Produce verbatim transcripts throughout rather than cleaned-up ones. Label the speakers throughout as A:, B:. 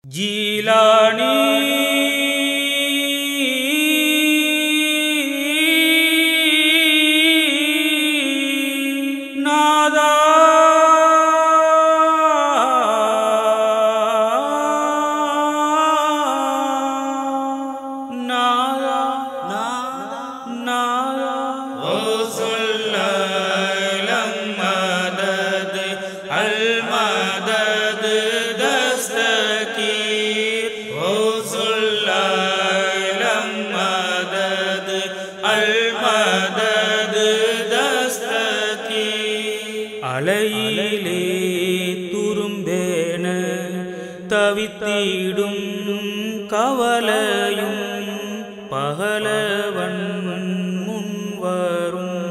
A: ஜீலானி நாதா நாதா நாதா ஓ சொல்லலம் மதத் அல் மதத் தஸ்தகீர் ஓ சொல்லலம் மதத் அல் மதத் தஸ்தகீர் அலையிலே துரும்பேன தவித்திடும் கவலையும் பகலவன் முன்வரும்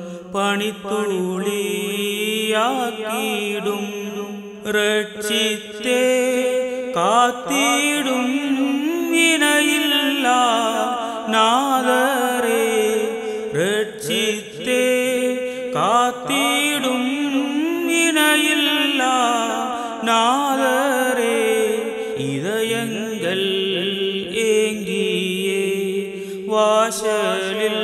A: பனித்துளியாக்கிடும் ரட்சித்தே காத்திடும் இணையில்லா நாதரே ரட்சித்தே காத்திடும் இணையில்லா நாதரே இதயங்கள் ஏங்கியே வாசலில்